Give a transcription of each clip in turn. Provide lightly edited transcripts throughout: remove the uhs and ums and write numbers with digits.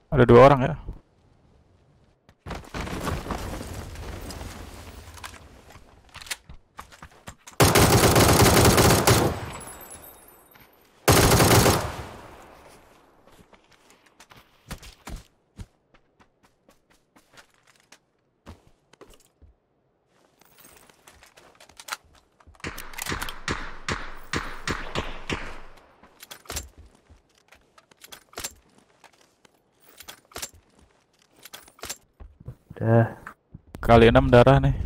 Ada dua orang ya. Udah. Kali 6 darah nih.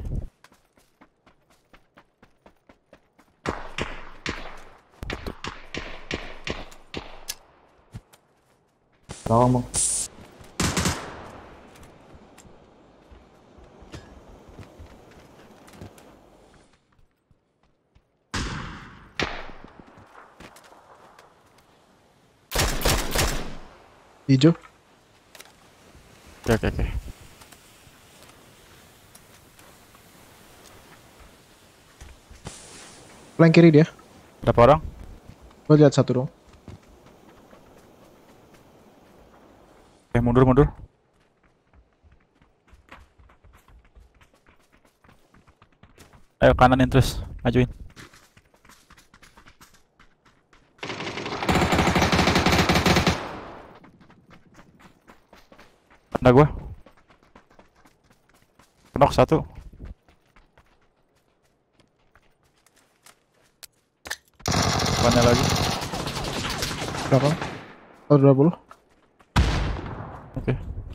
Tolong bang. Hijau. Oke, oke, oke. Flank kiri dia. Berapa orang? Gue lihat satu dong. Mundur, mundur. Ayo kananin terus, majuin. Kena gua. Knock satu. Mana lagi? Berapa? 120. Oke.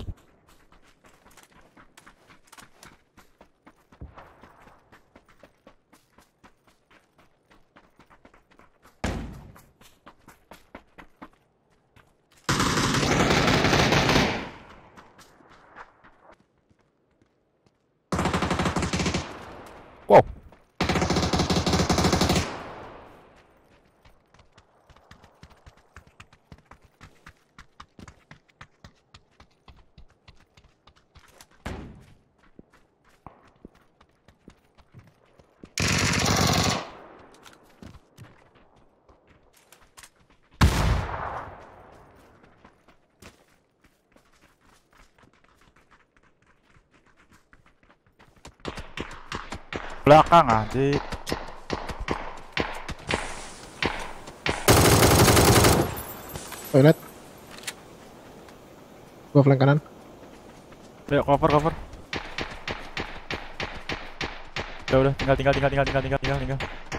Wow. Belakang anjir. Toilet. Gue flank kanan. Ayo cover, cover. Udah, tinggal.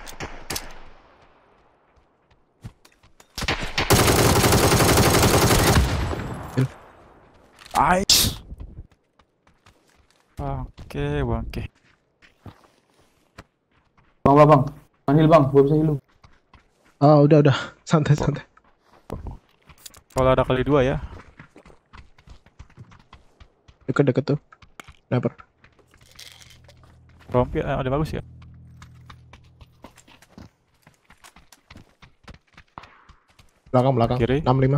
Kill. Nice. Oke, bangke. Bang, bang, bang. Manhil bang, gue bisa hilu. Ah, udah. Santai. Kalau ada kali 2 ya. Deket tuh. Sniper. Rompi ada bagus ya. Belakang. Kiri. 65.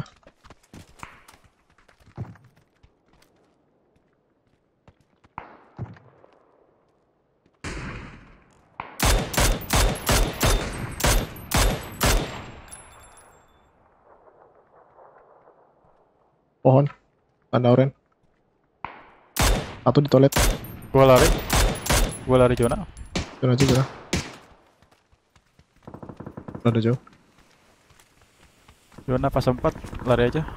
Pohon. Tanda oren. Satu di toilet. Gua lari zona. Jangan aja. Udah jauh. Zona pas 4 lari aja.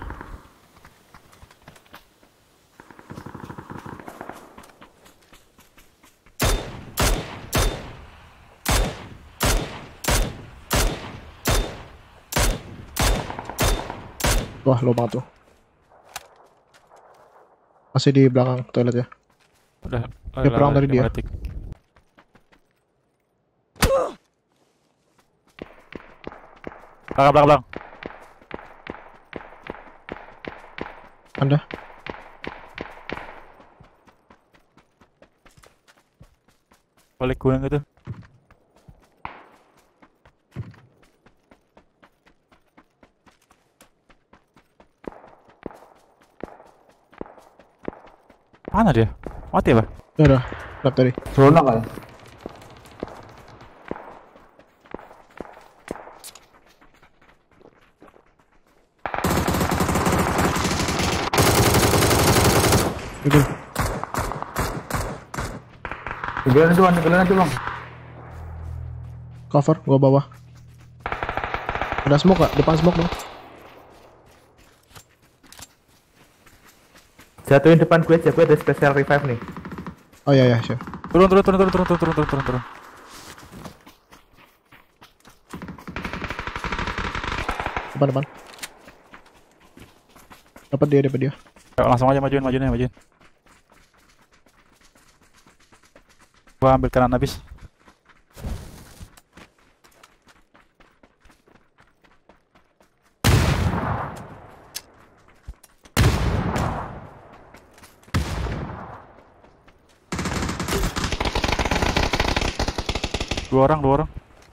Wah, lo banget tuh. Masih di belakang toilet ya. Udah. Dia perang dari dia. Belakang. Anda. Balik gunung gitu. Mana dia? Mati apa? Udah. Lap tadi. Zona kali. Betul. Tinggalan itu bang, tinggalan itu bang. Cover, gua bawah. Ada smoke gak? Depan smoke dong. Jatuhin depan gue aja, gue ada special revive nih. Oh iya iya, siap. Turun. Depan. Dapat dia. Ayo, langsung aja majuin. Gua ambil kanan habis. Dua orang.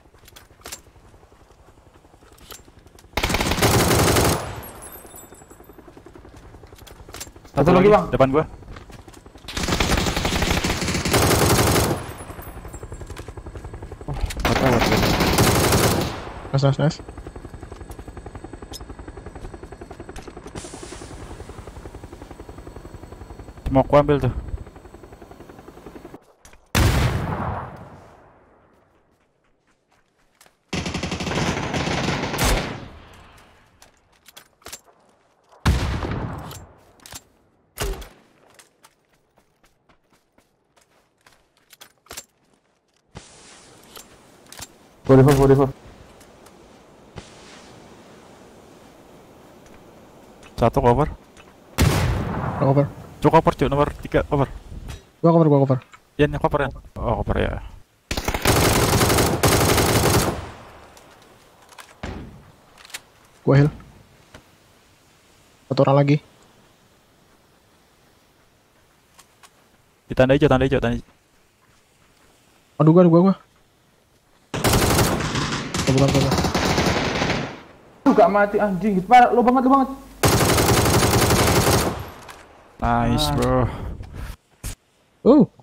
Satu lagi bang. Depan gua. Nice. Mau gua ambil tuh. Gue revive. Satu cover. Cover. Cover nomor 3 cover. Gua cover. Yan, yang cover Yan. Oh, cover ya. Gua heal. Satu orang lagi. Di tanda hijau. Aduh gua. Oh, bukan. Gak mati anjing, parah, lo banget. Nice, bro. Oh,